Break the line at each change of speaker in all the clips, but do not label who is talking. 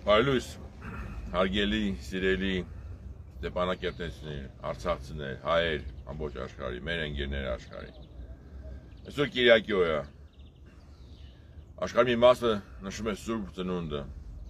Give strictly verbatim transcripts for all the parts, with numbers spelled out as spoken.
Բարելույս, հարգելի, սիրելի Ստեփանակերտեցիներ, արցախցիներ, հայեր, ամբողջ աշխարհի, մեր ընկերներ աշխարհի։ Այսօր Կիրակի օրը աշխարհի մի մասը նշում է Սուրբ Ծնունդը։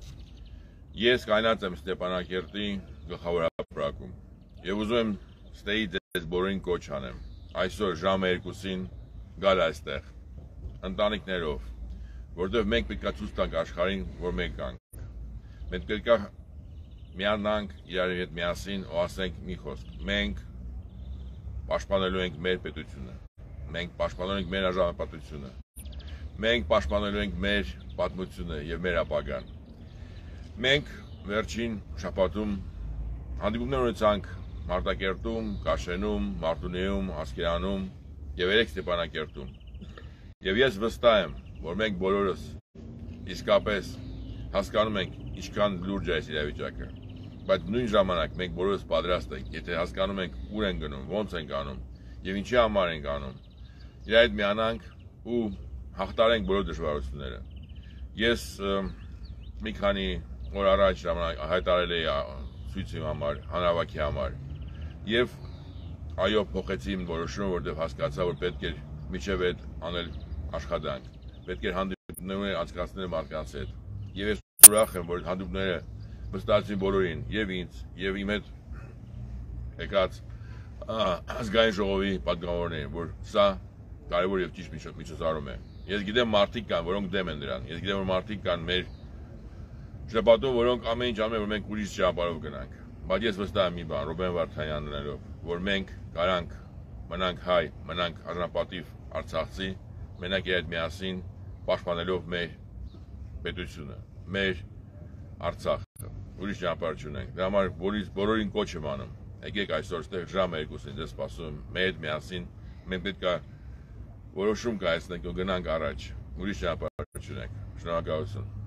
Ես կայնած եմ Ստեփանակերտի գլխավոր հրապարակում եւ ուզում եմ ստեի ձեզ բոլորին կոչ անեմ։ Այսօր ժամը երկուսին գալ այստեղ ընտանիքներով, որտեղ մենք պետք է ցույց տանք աշխարհին, որ մենք կանք։ Մենք պետք է միանանք իրար հետ միասին ու ասենք մի խոսք. մենք պաշտպանելու ենք մեր պետությունը, մենք պաշտպանելու ենք մեր արժանապատվությունը, մենք պաշտպանելու ենք մեր պատմությունը եւ մեր ապագան։ Մենք վերջին շաբաթում հանդիպումներ ունեցանք Մարտակերտում, Կաշենում, Մարտունիում, Ասկերանում եւ երեք Ստեփանակերտում։ Եվ ես վստահ եմ, որ մենք բոլորս իսկապես հասկանում ենք ինչքան լուրջ է այս իրավիճակը, բայց նույն ժամանակ մենք բոլորս պատրաստ ենք, եթե հասկանում ենք ուր ենք գնում, ոնց ենք անում եւ ինչի համար ենք անում, իր այդ միանանք ու հաղթարենք բոլոր դժվարությունները։ Ես մի քանի օր առաջ ժամանակ հայտարարել էի ցույցի համար, հանրավաքի համար եւ այո, փոխեցի իմ որոշումը, որտեղ հասկացա, որ պետք էր միջև այդ անել աշխատանք, պետք էր հանդիպումներ անցկացնել մարդկանց հետ եւ ես ուրախ եմ, որ հանդիպումները վստահեցին բոլորին, եւ ինձ, եւ իմ հետ եկած ազգային ժողովի պատգամավորներին, որ սա կարևոր եւ ճիշտ միջոցառում է։ Ես գիտեմ մարդիկ կան, որոնք դեմ են դրան։ Ես գիտեմ, որ մարդիկ կան մեր շրջապատում, որոնք ամեն ինչ անում են, որ մենք ուրիշ ճանապարհով գնանք։ Բայց ես վստահ եմ մի բան, Ռուբեն Վարդանյաններով, որ մենք կարանք մնանք հայ, մնանք արժանապատիվ արցախցի, մենակ իր հետ միասին պաշտպանելով մեր պետությունը, մեր Արցախը, ուրիշ ճանապարհ չունենք։ Դրա համար բոլորին կոչ եմ անում։ Եկեք այսօր ստեղ ժամը երկուսին ձեզ սպասում եմ, մեր հետ միասին մենք պետք է որոշում կայացնենք ու գնանք առաջ, ուրիշ ճանապարհ չունենք։ Շնորհակալություն։